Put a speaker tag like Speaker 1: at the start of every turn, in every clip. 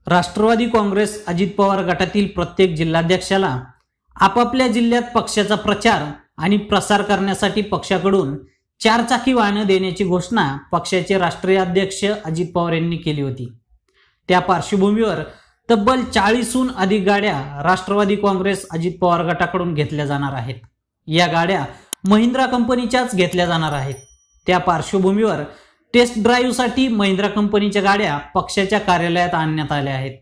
Speaker 1: राष्ट्रवादी काँग्रेस अजित पवार गटातील प्रत्येक जिल्हाध्यक्षाला आपापल्या जिल्ह्यात पक्षाचा प्रचार आणि प्रसार करण्यासाठी पक्षाकडून 4 चाकी वाहनं देण्याची घोषणा पक्षाचे राष्ट्रीय अध्यक्ष अजित पवार यांनी केली होती। त्या पार्श्वभूमीवर तब्बल 40हून अधिक गाड्या राष्ट्रवादी काँग्रेस अजित पवार गटाकडून घेतल्या जाणार आहेत। या गाड्या महिंद्रा कंपनीच्याच घेतल्या जाणार आहेत। त्या पार्श्वभूमीवर टेस्ट ड्राईव्हसाठी महिंद्रा कंपनीच्या गाड्या पक्षाच्या कार्यालयात आणण्यात आल्या आहेत।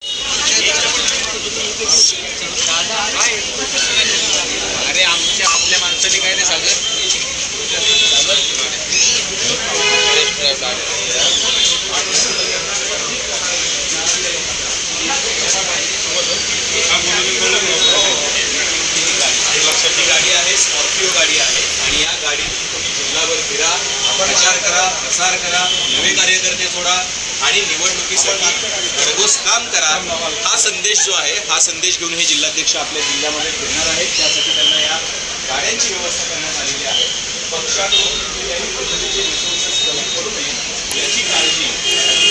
Speaker 2: आपल्या माणसाने काय नाही सांगत गाडी आहे, स्कॉर्पिओ गाडी आहे आणि या गाडीत तुम्ही जिल्हाभर फिरा, प्रचार करा, प्रसार करा, नवे कार्यकर्ते सोडा आणि निवडणुकीसाठी ठोस काम करा। हा संदेश जो आहे हा संदेश घेऊन हे जिल्हाध्यक्ष आपल्या जिल्ह्यामध्ये फिरणार आहेत। त्यासाठी त्यांना या गाड्यांची व्यवस्था करण्यात आलेली आहे। पक्षाकडून कुठल्याही पद्धतीचे रिसोर्सेस कमी पडू नये याची काळजी